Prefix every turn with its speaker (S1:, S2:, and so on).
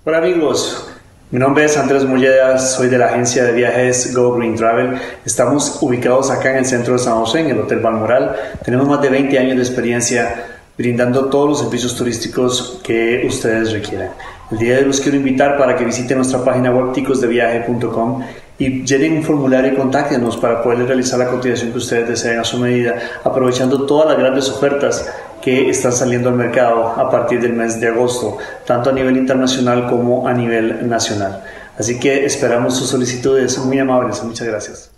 S1: Hola amigos, mi nombre es Andrés Molleda, soy de la agencia de viajes Go Green Travel. Estamos ubicados acá en el centro de San José, en el Hotel Balmoral. Tenemos más de 20 años de experiencia brindando todos los servicios turísticos que ustedes requieran. El día de hoy los quiero invitar para que visiten nuestra página web ticosdeviaje.com y llenen un formulario y contáctenos para poder realizar la cotización que ustedes deseen a su medida, aprovechando todas las grandes ofertas que están saliendo al mercado a partir del mes de agosto, tanto a nivel internacional como a nivel nacional. Así que esperamos sus solicitudes muy amables. Muchas gracias.